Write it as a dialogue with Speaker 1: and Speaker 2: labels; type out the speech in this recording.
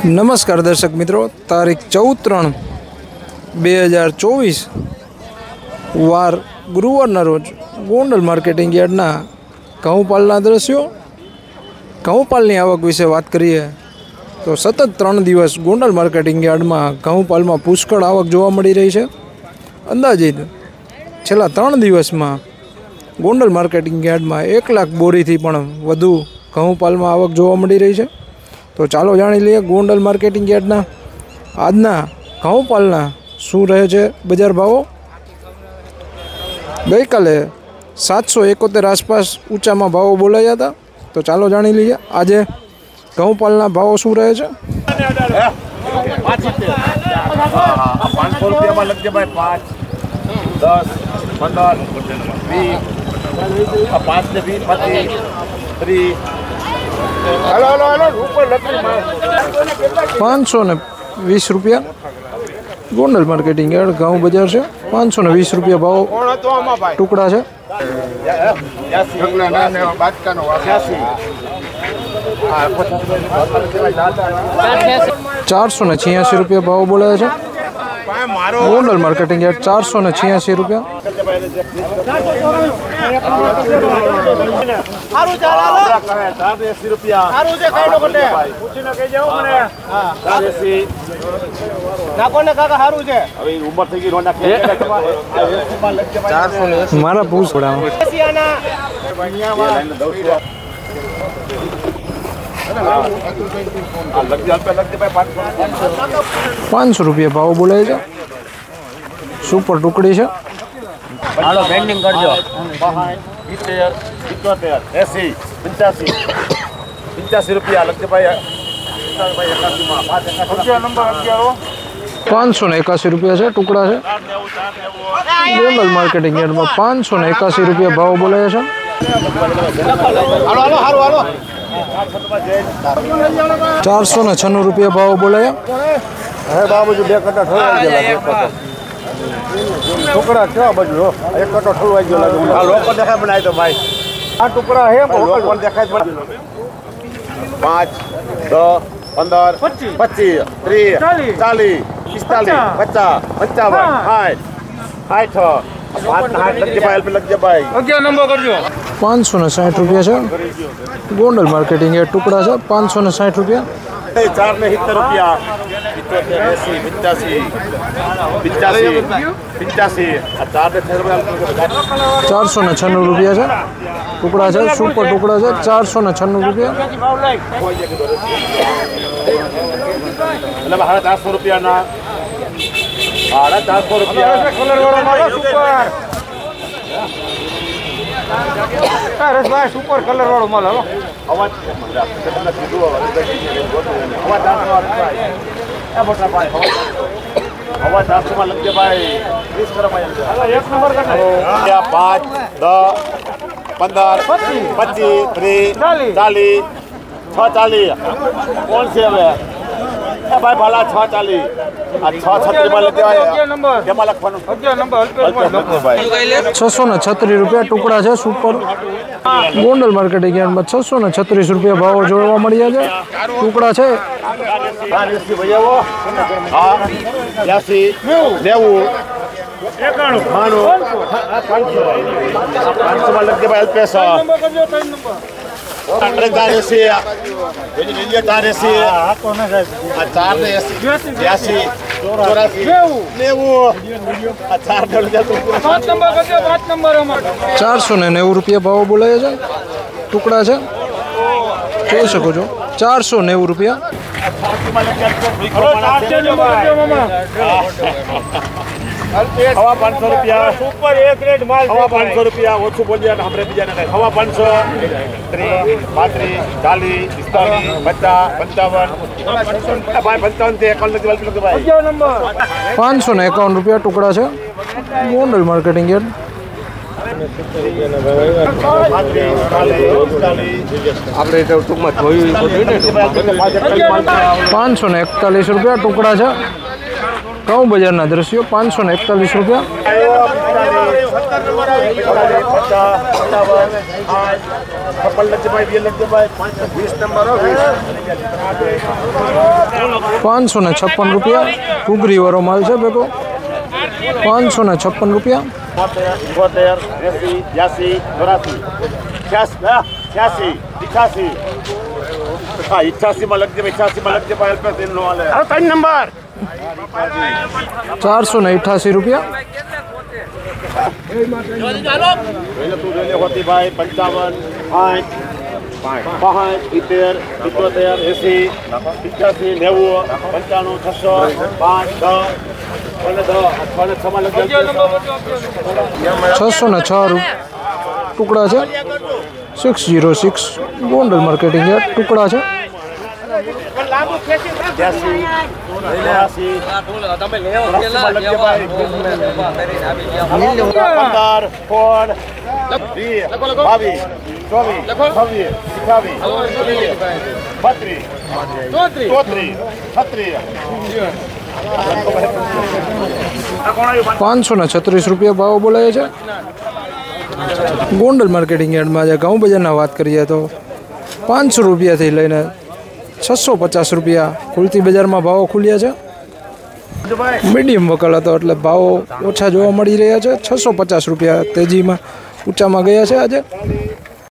Speaker 1: नमस्कार दर्शक मित्रों, तारीख 14/3/2024 वार गुरुवार रोज गोंडल मार्केटिंग यार्डना घऊपालना दृश्यों घऊपालनी आवक विषे बात करिए तो सतत 3 दिवस गोंडल मार्केटिंग यार्ड में घऊपाल में पुष्कळ आवक जोवा मळी रही है। अंदाजित छेल्ला 3 दिवस में गोंडल मार्केटिंग यार्ड में 1 लाख बोरी थी पण वधु घऊपाल में आवक जोवा मळी रही है। तो चालो जाणी लीए गोंडल मार्केटिंग यार्डना आजना घऊपालना शुं रहे छे बजार भावो। गई काले 771 आसपास ऊँचा में भावों बोलाया था। तो चालो जाणी लीए आजे घऊपालना भावों शुं रहे छे।
Speaker 2: 500 रुपया में लग जाए 5, 10, 15, 20, 5 से 20, 25, 30। हेलो हेलो हेलो ऊपर लकड़ी मार
Speaker 1: 520 रुपया गोंडल मार्केटिंग यार्ड गाँव बाजार से 520 रुपया भाव टुकड़ा है। 486 रुपया भाव बोला है गोंडल मार्केटिंग यार्ड 486 रुपया। 400 मारा पूछ पड़ा 500 रुपया भाव बोले है। सुपर टुकड़ी है।
Speaker 2: हालो बेंडिंग कर दो 80, 85 रुपया लग जाए
Speaker 1: 581 रुपया है टुकड़ा है। गोंडल मार्केटिंग यार्ड में 581 रुपया भाव बोले है। 496 रुपया भाव बोले है।
Speaker 2: टुकड़ा क्या बजो एक कटो ठलवाई गयो लागे लोको देखाय बनाय तो भाई आ टुकड़ा है लोको देखाय 5, 10, 15, 25, 30, 40, 45, 50, 55, 60, 60 लग जाए भाई 11 नंबर कर दो
Speaker 1: 560 रुपया है। गोंडल मार्केटिंग यार्ड टुकड़ा है 560 रुपया।
Speaker 2: 470 रुपया 85,
Speaker 1: 496 रुपया है टुकड़ा है। सुपर टुकड़ा है 496 रुपया।
Speaker 2: 400 रुपया ना 400 रुपया सुपर कलर वालों माल हलो अवाज अवाज 400 में लग गया भाई 20 करो भाई 1 नंबर का 5, 10, 15, 25, 30, 40, 640 कौन से है भाई भला 640 636 में लग गया नंबर केमा लखવાનું 11 नंबर
Speaker 1: 636 रुपया टुकड़ा है। सुपर गोंडल मार्केटिंग यार्ड में 636 रुपया भाव जोड़वा मळी जाए टुकड़ा है।
Speaker 2: 80 भैया वो हां 80 90 500 में लग गया भाई पैसा 480
Speaker 1: 490 रुपया भाव बोलाया जाए टुकड़ा है। જોઈ શકો છો 490 रुपया।
Speaker 2: हवा 500 रुपया सुपर एक रेट माल हवा 500 रुपया ओछू बोलिए हमरे बीजा ने हवा 500 30 35 40 45 50 55 भाई 55 से 51 लग भाई
Speaker 1: 551 रुपया टुकड़ा है गोंडल मार्केटिंग यार्ड। 541 रुपया टुकड़ा है। गाँव बाजार ना दृश्यों 541 रुपया।
Speaker 2: 20 नंबर
Speaker 1: 556 રૂપિયા ઘૂઘરી વાળો માલ છે ભેગો 556 રૂપિયા
Speaker 2: 72, 73, 82, 83, 88, 88 માં લખજે ભાઈ 88 માં લખજે ભાઈ અલ્પેશ નો હાલે 3 નંબર
Speaker 1: 488 રૂપિયા
Speaker 2: જોઈને તું જોઈને હોતી ભાઈ 55, 60, 75, 77, 80, 85, 90, 95, 600, 5, 10,
Speaker 1: 606 ટુકડા છે 606 ગોંડલ માર્કેટિંગ યાર્ડ ટુકડા છે 536 રૂપિયા ભાવ બોલાય છે ગોંડલ માર્કેટિંગ યાર્ડમાં જે ઘઉં બજારના વાત કરીએ તો 500 રૂપિયાથી લઈને 650 રૂપિયા ખુલતી બજારમાં ભાવો ખુલ્યા છે મીડિયમ વકાલતો એટલે ભાવો ઓછા જોવા મળી રહ્યા છે 650 રૂપિયા તેજીમાં ઊંચામાં ગયા છે આજે